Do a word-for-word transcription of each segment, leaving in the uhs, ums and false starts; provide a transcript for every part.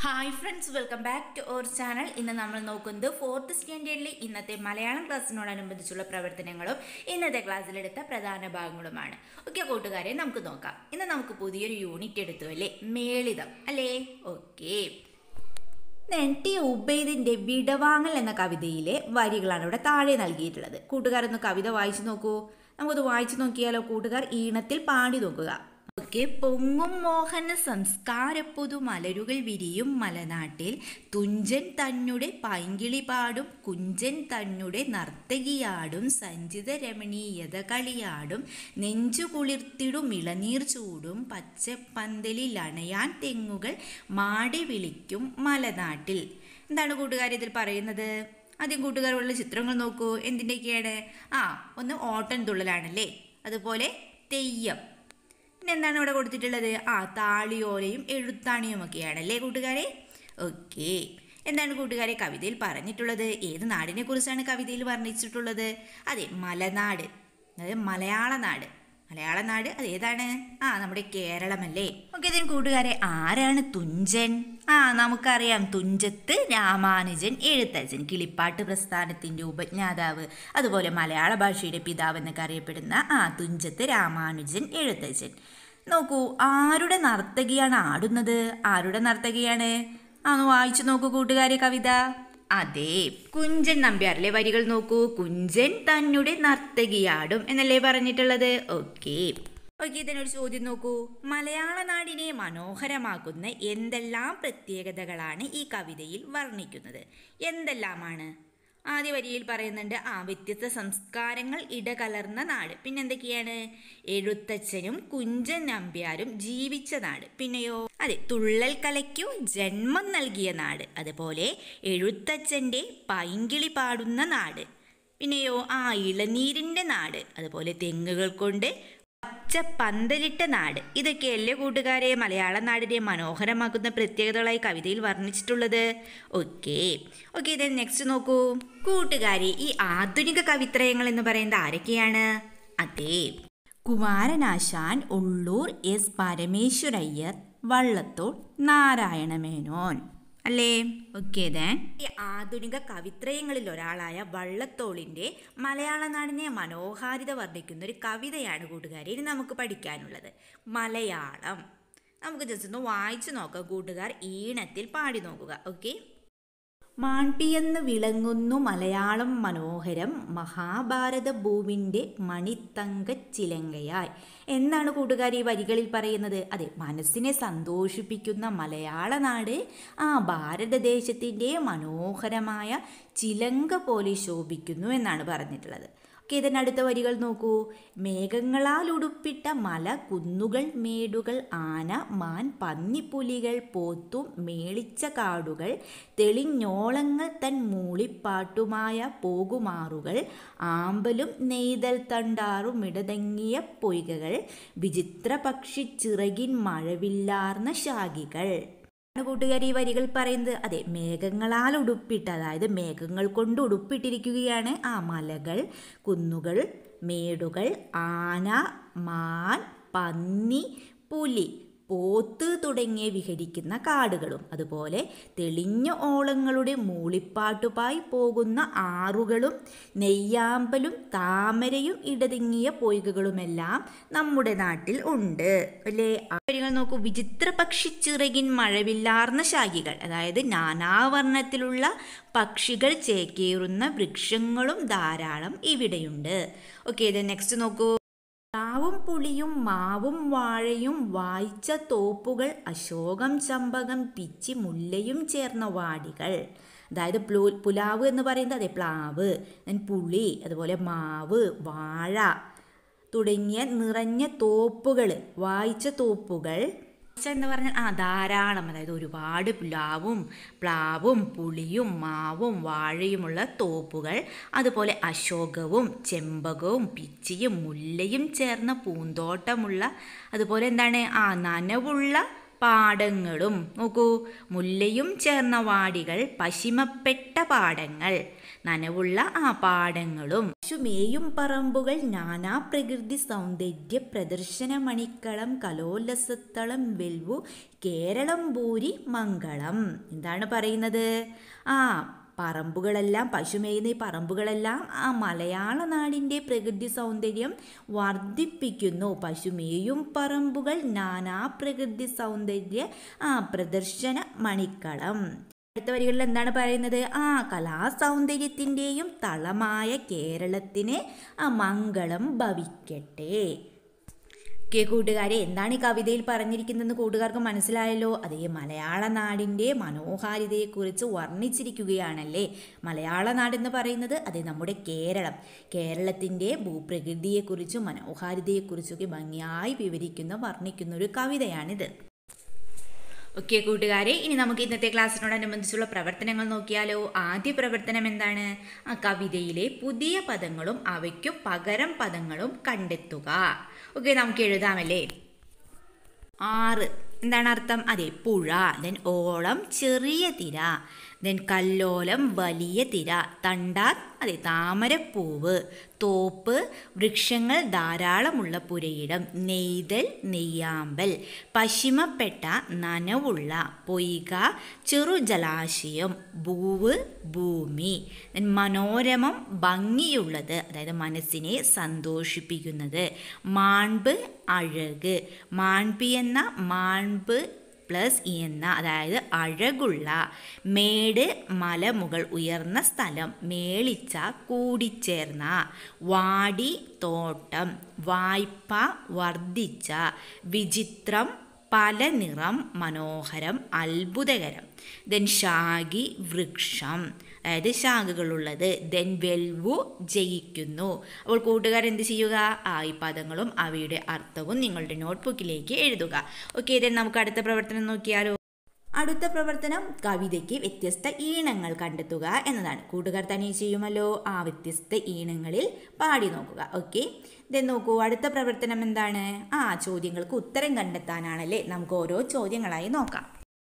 Hi friends, welcome back to our channel. ഇന്ന് നമ്മൾ നോക്കുന്നത് ഫോർത്ത് സ്റ്റാൻഡേർഡിലെ ഇന്നത്തെ മലയാളം ക്ലാസ്സിനോടനുബന്ധിച്ചുള്ള പ്രവർത്തനങ്ങളും ഇന്നത്തെ ക്ലാസ്സിലെടുത്ത പ്രധാന ഭാഗങ്ങളുമാണ്. ഓക്കെ കൂട്ടുകാരെ, നമുക്ക് നോക്കാം. ഇന്ന് നമുക്ക് പുതിയൊരു യൂണിറ്റ് എടുത്തു അല്ലേ, മേളിതം അല്ലേ. ഓക്കെ, ടി ഉബൈദിൻ്റെ വിടവാങ്ങൽ എന്ന കവിതയിലെ വരികളാണ് ഇവിടെ താഴെ നൽകിയിട്ടുള്ളത്. കൂട്ടുകാരൊന്ന് കവിത വായിച്ചു നോക്കൂ. നമുക്കത് വായിച്ചു നോക്കിയാലോ. കൂട്ടുകാർ ഈണത്തിൽ പാടി നോക്കുക. ഓക്കെ. പൊങ്ങും മോഹന സംസ്കാര പുതു മലരുകൾ വിരിയും മലനാട്ടിൽ തുഞ്ചൻ തന്നുടെ പൈങ്കിളി പാടും കുഞ്ചൻ തന്നുടെ നർത്തകിയാടും സഞ്ചിത രമണീയത കളിയാടും നെഞ്ചു കുളിർത്തിടും ഇളനീർ ചൂടും പച്ചപ്പന്തലിൽ അണയാൻ തെങ്ങുകൾ മാടി വിളിക്കും മലനാട്ടിൽ. എന്താണ് കൂട്ടുകാർ ഇതിൽ പറയുന്നത്? ആദ്യം കൂട്ടുകാരുള്ള ചിത്രങ്ങൾ നോക്കൂ. എന്തിൻ്റെയൊക്കെയാണ്? ആ ഒന്ന് ഓട്ടൻ തുള്ളലാണല്ലേ, അതുപോലെ തെയ്യം. എന്താണ് ഇവിടെ കൊടുത്തിട്ടുള്ളത്? ആ താളിയോലയും എഴുത്താണിയും ഒക്കെയാണല്ലേ കൂട്ടുകാരെ. ഓക്കെ, എന്താണ് കൂട്ടുകാരെ കവിതയിൽ പറഞ്ഞിട്ടുള്ളത്? ഏത് നാടിനെ കുറിച്ചാണ് കവിതയിൽ വർണ്ണിച്ചിട്ടുള്ളത്? അതെ, മലനാട്, അതായത് മലയാള നാട്. മലയാള നാട് അത് ഏതാണ്? ആ നമ്മുടെ കേരളമല്ലേ. ഓക്കെ, ഇതിന് കൂട്ടുകാരെ ആരാണ് തുഞ്ചൻ? ആ നമുക്കറിയാം, തുഞ്ചത്ത് രാമാനുജൻ എഴുത്തച്ഛൻ, കിളിപ്പാട്ട് പ്രസ്ഥാനത്തിൻ്റെ ഉപജ്ഞാതാവ്, അതുപോലെ മലയാള ഭാഷയുടെ പിതാവ് എന്നൊക്കെ അറിയപ്പെടുന്ന ആ തുഞ്ചത്ത് രാമാനുജൻ എഴുത്തച്ഛൻ. നോക്കൂ, ആരുടെ നർത്തകിയാണ് ആടുന്നത്? ആരുടെ നർത്തകിയാണ്? ആ ഒന്ന് വായിച്ചു നോക്കൂ കൂട്ടുകാരെ കവിത. അതെ, കുഞ്ചൻ നമ്പ്യാറിലെ വരികൾ നോക്കൂ. കുഞ്ചൻ തന്നുടെ നർത്തകിയാടും എന്നല്ലേ പറഞ്ഞിട്ടുള്ളത്. ഓക്കെ ഓക്കെ ഇതിനൊരു ചോദ്യം നോക്കൂ. മലയാള നാടിനെ മനോഹരമാക്കുന്ന എന്തെല്ലാം പ്രത്യേകതകളാണ് ഈ കവിതയിൽ വർണ്ണിക്കുന്നത്? എന്തെല്ലാമാണ്? ആദ്യ വരിയിൽ പറയുന്നുണ്ട് ആ വ്യത്യസ്ത സംസ്കാരങ്ങൾ ഇടകലർന്ന നാട്. പിന്നെന്തൊക്കെയാണ്? എഴുത്തച്ഛനും കുഞ്ചൻ നമ്പ്യാരും ജീവിച്ച നാട്. പിന്നെയോ അതെ, തുള്ളൽ കലയ്ക്കു ജന്മം നൽകിയ നാട്, അതുപോലെ എഴുത്തച്ഛൻ്റെ പൈങ്കിളി പാടുന്ന നാട്. പിന്നെയോ ആ ഇളനീരിൻ്റെ നാട്, അതുപോലെ തെങ്ങുകൾ കൊണ്ട് പച്ച പന്തലിട്ട നാട്. ഇതൊക്കെയല്ലേ കൂട്ടുകാരെ മലയാള നാടിനെ മനോഹരമാക്കുന്ന പ്രത്യേകതകളായി കവിതയിൽ വർണ്ണിച്ചിട്ടുള്ളത്. ഓക്കെ ഓക്കെ ഇത് നെക്സ്റ്റ് നോക്കൂ കൂട്ടുകാരെ. ഈ ആധുനിക കവിത്രയങ്ങൾ എന്ന് പറയുന്നത് ആരൊക്കെയാണ്? അതെ, കുമാരനാശാൻ, ഉള്ളൂർ എസ് പരമേശ്വരയ്യർ, വള്ളത്തോൾ നാരായണ മേനോൻ അല്ലേ. ഓക്കെ ദെൻ ഈ ആധുനിക കവിത്രയങ്ങളിൽ ഒരാളായ വള്ളത്തോളിൻ്റെ മലയാള നാടിനെ മനോഹാരിത വർണ്ണിക്കുന്ന ഒരു കവിതയാണ് കൂട്ടുകാരെ ഇനി നമുക്ക് പഠിക്കാനുള്ളത്. മലയാളം. നമുക്ക് ജസ്റ്റ് ഒന്ന് വായിച്ചു നോക്കാം കൂട്ടുകാർ, ഈണത്തിൽ പാടി നോക്കുക. ഓക്കെ. മാൺപിയെന്ന് വിളങ്ങുന്നു മലയാളം മനോഹരം, മഹാഭാരത ഭൂവിൻ്റെ മണിത്തങ്കച്ചിലങ്കയായി. എന്താണ് കൂട്ടുകാർ ഈ വരികളിൽ പറയുന്നത്? അതെ, മനസ്സിനെ സന്തോഷിപ്പിക്കുന്ന മലയാള നാട് ആ ഭാരതദേശത്തിൻ്റെ മനോഹരമായ ചിലങ്ക പോലെ ശോഭിക്കുന്നു എന്നാണ് പറഞ്ഞിട്ടുള്ളത്. ഓക്കെ, ഇതിനടുത്ത വരികൾ നോക്കൂ. മേഘങ്ങളാൽ ഉടുപ്പിട്ട മല, കുന്നുകൾ, മേടുകൾ, ആന, മാൻ, പന്നിപ്പുലികൾ, പോത്തും മേളിച്ച കാടുകൾ, തെളിഞ്ഞോളങ്ങൾ തൻ മൂളിപ്പാട്ടുമായ പോകുമാറുകൾ, ആമ്പലും നെയ്തൽ തണ്ടാറും ഇടതങ്ങിയ പൊയ്കകൾ, വിചിത്ര പക്ഷി ചിറകിൻ മഴവില്ലാർന്ന ശാഖികൾ. കൂട്ടുകാർ ഈ വരികൾ പറയുന്നത് അതെ, മേഘങ്ങളാൽ ഉടുപ്പിട്ട്, അതായത് മേഘങ്ങൾ കൊണ്ട് ഉടുപ്പിട്ടിരിക്കുകയാണ് ആ മലകൾ, കുന്നുകൾ, മേടുകൾ, ആന, മാൻ, പന്നി, പുലി, പോത്ത് തുടങ്ങിയ വിഹരിക്കുന്ന കാടുകളും, അതുപോലെ തെളിഞ്ഞ ഓളങ്ങളുടെ മൂളിപ്പാട്ടുപായി പോകുന്ന ആറുകളും, നെയ്യാമ്പലും താമരയും ഇടതിങ്ങിയ പൊയ്കകളുമെല്ലാം നമ്മുടെ നാട്ടിൽ ഉണ്ട് അല്ലേ. വരികൾ നോക്കൂ. വിചിത്ര പക്ഷി ചിറകിൻ മഴവില്ലാർന്ന ശാഖികൾ, അതായത് നാനാവർണ്ണത്തിലുള്ള പക്ഷികൾ ചേക്കേറുന്ന വൃക്ഷങ്ങളും ധാരാളം ഇവിടെയുണ്ട്. ഓക്കെ, ഇത് നെക്സ്റ്റ് നോക്കൂ. പ്ലാവും പുളിയും മാവും വാഴയും വായിച്ച തോപ്പുകൾ, അശോകം ചമ്പകം പിച്ചി മുല്ലയും ചേർന്ന വാടികൾ. അതായത് പ്ലൂ പുലാവ് എന്ന് പറയുന്നത് അതെ പ്ലാവ്, പുളി, അതുപോലെ മാവ്, വാഴ തുടങ്ങിയ നിറഞ്ഞ തോപ്പുകൾ, വായിച്ച തോപ്പുകൾ എന്ന് പറഞ്ഞാൽ ആ ധാരാളം, അതായത് ഒരുപാട് പ്ലാവും പ്ലാവും പുളിയും മാവും വാഴയുമുള്ള തോപ്പുകൾ, അതുപോലെ അശോകവും ചെമ്പകവും പിച്ചിയും മുല്ലയും ചേർന്ന പൂന്തോട്ടമുള്ള, അതുപോലെ എന്താണ് ആ നനവുള്ള പാടങ്ങളും. നോക്കൂ, മുല്ലയും ചേർന്ന വാടികൾ, പശിമപ്പെട്ട പാടങ്ങൾ, നനവുള്ള ആ പാടങ്ങളും. പശുമേയും പറമ്പുകൾ, നാനാ പ്രകൃതി സൗന്ദര്യ പ്രദർശന മണിക്കളം, കലോല്ലസത്തളം വെൽവു കേരളം ഭൂരി മംഗളം. എന്താണ് പറയുന്നത്? ആ പറമ്പുകളെല്ലാം, പശുമേയുന്ന ഈ പറമ്പുകളെല്ലാം ആ മലയാള നാടിൻ്റെ പ്രകൃതി സൗന്ദര്യം വർദ്ധിപ്പിക്കുന്നു. പശുമേയും പറമ്പുകൾ, നാനാ പ്രകൃതി സൗന്ദര്യ ആ പ്രദർശന മണിക്കളം. അടുത്ത വരികളിൽ എന്താണ് പറയുന്നത്? ആ കലാസൗന്ദര്യത്തിൻ്റെയും തളമായ കേരളത്തിന് ആ മംഗളം ഭവിക്കട്ടെ. ഓക്കെ കൂട്ടുകാരെ, എന്താണ് ഈ കവിതയിൽ പറഞ്ഞിരിക്കുന്നതെന്ന് കൂട്ടുകാർക്ക് മനസ്സിലായല്ലോ. അതേ മലയാള നാടിൻ്റെ മനോഹാരിതയെക്കുറിച്ച് വർണ്ണിച്ചിരിക്കുകയാണല്ലേ. മലയാള നാടെന്ന് പറയുന്നത് അതേ നമ്മുടെ കേരളം. കേരളത്തിൻ്റെ ഭൂപ്രകൃതിയെക്കുറിച്ചും മനോഹാരിതയെക്കുറിച്ചൊക്കെ ഭംഗിയായി വിവരിക്കുന്ന വർണ്ണിക്കുന്ന ഒരു കവിതയാണിത്. ഓക്കെ കൂട്ടുകാരെ, ഇനി നമുക്ക് ഇന്നത്തെ ക്ലാസ്സിനോടനുബന്ധിച്ചുള്ള പ്രവർത്തനങ്ങൾ നോക്കിയാലോ. ആദ്യ പ്രവർത്തനം എന്താണ്? ആ കവിതയിലെ പുതിയ പദങ്ങളും അവയ്ക്കു പകരം പദങ്ങളും കണ്ടെത്തുക. ഓക്കെ, നമുക്ക് എഴുതാമല്ലേ. ആറ് എന്താണ് അർത്ഥം? അതെ, പുഴ. ദെൻ ഓളം, ചെറിയ തിര. ദെൻ കല്ലോലം, വലിയ തിര. തണ്ടാർ, അതെ താമരപ്പൂവ്. തോപ്പ്, വൃക്ഷങ്ങൾ ധാരാളമുള്ള പുരയിടം. നെയ്തൽ, നെയ്യാമ്പൽ. പശിമപ്പെട്ട, നനവുള്ള. പൊയ്ക, ചെറുജലാശയം. ഭൂവ്, ഭൂമി. മനോരമം, ഭംഗിയുള്ളത്, അതായത് മനസ്സിനെ സന്തോഷിപ്പിക്കുന്നത്. മാൺപ്, അഴക്. മാൺപി എന്ന മാൺപ് പ്ലസ് എന്ന, അതായത് അഴകുള്ള. മേട്, മലമുകൾ, ഉയർന്ന സ്ഥലം. മേളിച്ച, കൂടിച്ചേർന്ന. വാടി, തോട്ടം. വായ്പ, വർദ്ധിച്ച. വിചിത്രം, പല നിറം, മനോഹരം, അത്ഭുതകരം. ദെൻ ശാഖി, വൃക്ഷം, അതായത് ശാഖകളുള്ളത്. ദെൻ വെൽവു, ജയിക്കുന്നു. അപ്പോൾ കൂട്ടുകാർ എന്ത് ചെയ്യുക? ആ ഈ പദങ്ങളും അവയുടെ അർത്ഥവും നിങ്ങളുടെ നോട്ട്ബുക്കിലേക്ക് എഴുതുക. ഓക്കെ, ദെൻ നമുക്ക് അടുത്ത പ്രവർത്തനം നോക്കിയാലോ. അടുത്ത പ്രവർത്തനം കവിതയ്ക്ക് വ്യത്യസ്ത ഈണങ്ങൾ കണ്ടെത്തുക എന്നതാണ്. കൂട്ടുകാർ തന്നെ ചെയ്യുമല്ലോ. ആ വ്യത്യസ്ത ഈണങ്ങളിൽ പാടി നോക്കുക. ഓക്കെ, ദെൻ നോക്കൂ, അടുത്ത പ്രവർത്തനം എന്താണ്? ആ ചോദ്യങ്ങൾക്ക് ഉത്തരം കണ്ടെത്താനാണല്ലേ. നമുക്ക് ഓരോ ചോദ്യങ്ങളായി നോക്കാം.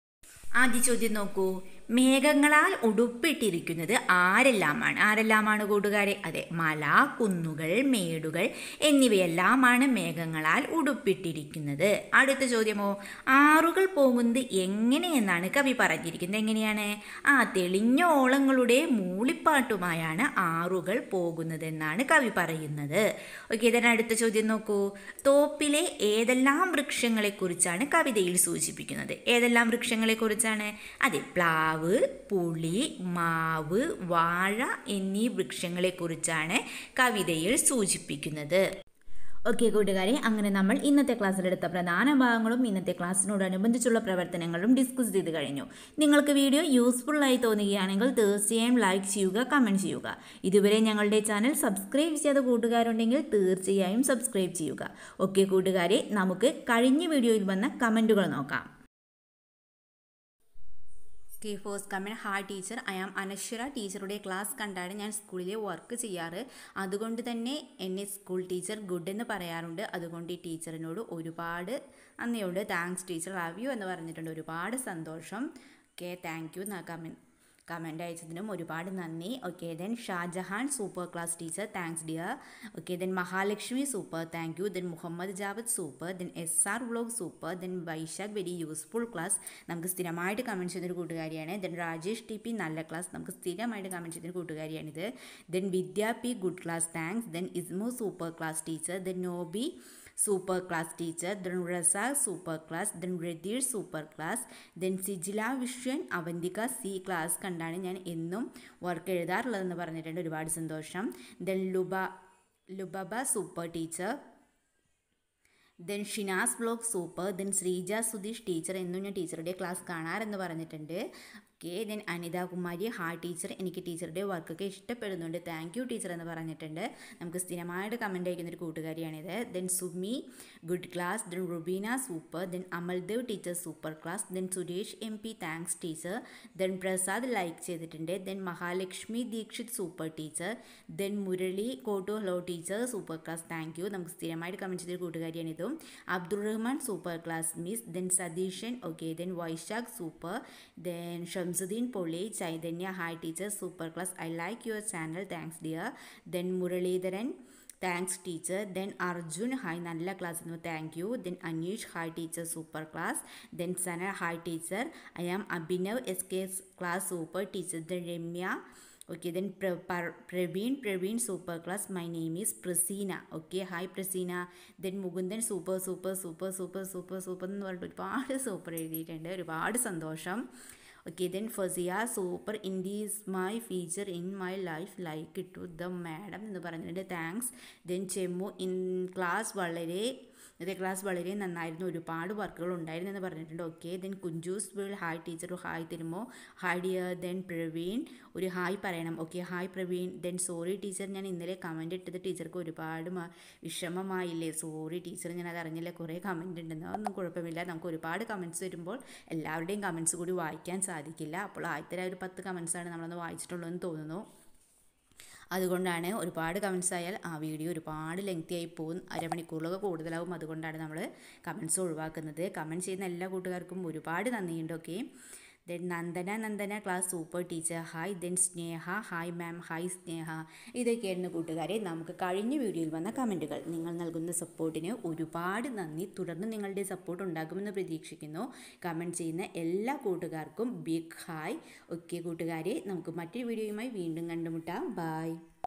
ആദ്യ ചോദ്യം നോക്കൂ. മേഘങ്ങളാൽ ഉടുപ്പിട്ടിരിക്കുന്നത് ആരെല്ലാമാണ്? ആരെല്ലാമാണ് കൂട്ടുകാരെ? അതെ, മല, കുന്നുകൾ, മേടുകൾ എന്നിവയെല്ലാമാണ് മേഘങ്ങളാൽ ഉടുപ്പിട്ടിരിക്കുന്നത്. അടുത്ത ചോദ്യമോ, ആറുകൾ പോകുന്നത് എങ്ങനെയെന്നാണ് കവി പറഞ്ഞിരിക്കുന്നത്. എങ്ങനെയാണ്? ആ തെളിഞ്ഞ ഓളങ്ങളുടെ മൂളിപ്പാട്ടുമായാണ് ആറുകൾ പോകുന്നതെന്നാണ് കവി പറയുന്നത്. ഓക്കെ, ഇതിന് അടുത്ത ചോദ്യം നോക്കൂ. തോപ്പിലെ ഏതെല്ലാം വൃക്ഷങ്ങളെക്കുറിച്ചാണ് കവിതയിൽ സൂചിപ്പിക്കുന്നത്? ഏതെല്ലാം വൃക്ഷങ്ങളെക്കുറിച്ചാണ്? അതെ, പ്ലാവ്, പുളി, മാവ്, വാഴ എന്നീ വൃക്ഷങ്ങളെക്കുറിച്ചാണ് കവിതയിൽ സൂചിപ്പിക്കുന്നത്. ഓക്കെ കൂട്ടുകാരെ, അങ്ങനെ നമ്മൾ ഇന്നത്തെ ക്ലാസ്സിലെടുത്ത പ്രധാന ഭാഗങ്ങളും ഇന്നത്തെ ക്ലാസ്സിനോടനുബന്ധിച്ചുള്ള പ്രവർത്തനങ്ങളും ഡിസ്കസ് ചെയ്ത് കഴിഞ്ഞു. നിങ്ങൾക്ക് വീഡിയോ യൂസ്ഫുള്ളായി തോന്നുകയാണെങ്കിൽ തീർച്ചയായും ലൈക്ക് ചെയ്യുക, കമൻറ്റ് ചെയ്യുക. ഇതുവരെ ഞങ്ങളുടെ ചാനൽ സബ്സ്ക്രൈബ് ചെയ്ത കൂട്ടുകാരുണ്ടെങ്കിൽ തീർച്ചയായും സബ്സ്ക്രൈബ് ചെയ്യുക. ഓക്കെ കൂട്ടുകാരെ, നമുക്ക് കഴിഞ്ഞ വീഡിയോയിൽ വന്ന കമൻറ്റുകൾ നോക്കാം. കെ ഫോസ് comment. Hi teacher, I am Anaswara. ടീച്ചറുടെ ക്ലാസ് കണ്ടാണ് ഞാൻ സ്കൂളിലെ വർക്ക് ചെയ്യാറ്. അതുകൊണ്ട് തന്നെ എന്നെ സ്കൂൾ ടീച്ചർ ഗുഡ് എന്ന് പറയാറുണ്ട്. അതുകൊണ്ട് ഈ ടീച്ചറിനോട് ഒരുപാട് നന്ദിയുണ്ട്. താങ്ക്സ് ടീച്ചർ, ലവ് യു എന്ന് പറഞ്ഞിട്ടുണ്ട്. ഒരുപാട് സന്തോഷം. Okay, thank you. Comment comment അയച്ചതിനും ഒരുപാട് നന്ദി. Okay, then Shajahan, super class teacher, thanks dear. Okay, then Mahalakshmi, super, thank you. Then Muhammad Javad, super. Then S R vlog, super. Then Vaishakh, very useful class. നമുക്ക് സ്ഥിരമായിട്ട് comment ചെയ്തൊരു കൂട്ടുകാരിയാണ്. ദെൻ രാജേഷ് ടി പി, നല്ല class. നമുക്ക് സ്ഥിരമായിട്ട് കമൻറ്റ് ചെയ്തൊരു കൂട്ടുകാരിയാണിത്. Then Vidya P, good class, thanks. Then Ismu, super class teacher. Then Nobi, super class teacher. Then Razak, super class. Then Ratheer, super class. Then Sijila Vishwan, Avanthika, C class കണ്ടാണ് ഞാൻ എന്നും വർക്ക് എഴുതാറുള്ളതെന്ന് പറഞ്ഞിട്ടുണ്ട്. ഒരുപാട് സന്തോഷം. Then Luba Lubaba, super teacher. Then Shinas blog, super. Then Sreeja Sudheesh, teacher എന്നും ഞാൻ ടീച്ചറുടെ ക്ലാസ് കാണാറെന്ന് പറഞ്ഞിട്ടുണ്ട്. Okay. Then Anitha Kumari, hi teacher, എനിക്ക് ടീച്ചറുടെ വർക്കൊക്കെ ഇഷ്ടപ്പെടുന്നുണ്ട്, താങ്ക് യു ടീച്ചർ എന്ന് പറഞ്ഞിട്ടുണ്ട്. നമുക്ക് സ്ഥിരമായിട്ട് കമൻറ്റ് അയക്കുന്ന ഒരു കൂട്ടുകാരിയാണിത്. Then Sumi, good class. Then Rubeena, super. Then Amaldev teacher, super class. Then Suresh M P, thanks teacher. Then Prasad like ചെയ്തിട്ടുണ്ട്. Then Mahalakshmi Dikshit, super teacher. Then Murali Kottu, hello teacher, super class, thank you. നമുക്ക് സ്ഥിരമായിട്ട് കമൻറ്റ് ചെയ്തൊരു കൂട്ടുകാരിയാണിതും. Abdul Rahman, super class miss. Then Satheeshan, okay. Then Vaishakh, super. Then Shamsuddin പൊളി, Chaitanya, hi teacher, super class, I like your channel, thanks dear. Then Muralidharan, thanks teacher. Then Arjun, hi നല്ല class എന്ന്, thank you. Then Aneesh, hi teacher, super class. Then Sana, hi teacher, I am Abhinav, S K class, super teacher. Then Ramya, okay. Then Praveen, Praveen super class, my name is Praseena, okay, hi Praseena. Then Mukundan, super super super super super super എന്ന് പറഞ്ഞിട്ട് ഒരുപാട് super എഴുതിയിട്ടുണ്ട്, ഒരുപാട് സന്തോഷം. Okay. Then Fasiya, super, India is my feature in my life, like to the madam എന്ന് പറഞ്ഞിട്ടുണ്ട്, thanks. Then Chemmu, in class വളരെ ഇന്നത്തെ ക്ലാസ് വളരെ നന്നായിരുന്നു, ഒരുപാട് വർക്കുകൾ ഉണ്ടായിരുന്നു എന്ന് പറഞ്ഞിട്ടുണ്ട്, ഓക്കെ. ദെൻ കുഞ്ചൂസ് വിൽ, ഹായ് ടീച്ചർ, ഹായ് തരുമോ, ഹായ് ഡിയർ. ദെൻ പ്രവീൺ, ഒരു ഹായ് പറയണം, okay, hi Praveen. Then sorry teacher, ഞാൻ ഇന്നലെ കമൻറ്റ് ഇട്ടത് ടീച്ചർക്ക് ഒരുപാട് വിഷമമായില്ലേ, സോറി ടീച്ചർ, ഞാൻ അത് അറിഞ്ഞില്ല, കുറേ കമൻറ്റ് ഉണ്ടെന്ന്, അതൊന്നും കുഴപ്പമില്ല, നമുക്ക് ഒരുപാട് കമൻറ്റ്സ് വരുമ്പോൾ എല്ലാവരുടെയും കമൻറ്റ്സ് കൂടി വായിക്കാൻ സാധിക്കില്ല. അപ്പോൾ ആദ്യത്തെ ഒരു പത്ത് കമൻറ്റ്സാണ് നമ്മളൊന്ന് വായിച്ചിട്ടുള്ളൂ എന്ന് തോന്നുന്നു. അതുകൊണ്ടാണ്, ഒരുപാട് കമൻറ്റ്സ് ആയാൽ ആ വീഡിയോ ഒരുപാട് ലെങ്തി ആയി പോകും, അരമണിക്കൂറിലൊക്കെ കൂടുതലാവും, അതുകൊണ്ടാണ് നമ്മൾ കമൻറ്റ്സ് ഒഴിവാക്കുന്നത്. കമൻറ്റ് ചെയ്യുന്ന എല്ലാ കൂട്ടുകാർക്കും ഒരുപാട് നന്ദിയുണ്ട്, okay. Then Nandana, Nandana class, super teacher, hi. Then Sneha, hi ma'am, hi Sneha. ഇതൊക്കെയായിരുന്നു കൂട്ടുകാരെ നമുക്ക് കഴിഞ്ഞ വീഡിയോയിൽ വന്ന കമൻറ്റുകൾ. നിങ്ങൾ നൽകുന്ന സപ്പോർട്ടിന് ഒരുപാട് നന്ദി, തുടർന്ന് നിങ്ങളുടെ സപ്പോർട്ട് ഉണ്ടാകുമെന്ന് പ്രതീക്ഷിക്കുന്നു. കമൻറ്റ് ചെയ്യുന്ന എല്ലാ കൂട്ടുകാർക്കും ബിഗ് ഹായ്. ഓക്കെ കൂട്ടുകാരെ, നമുക്ക് മറ്റൊരു വീഡിയോയുമായി വീണ്ടും കണ്ടുമുട്ടാം, ബൈ.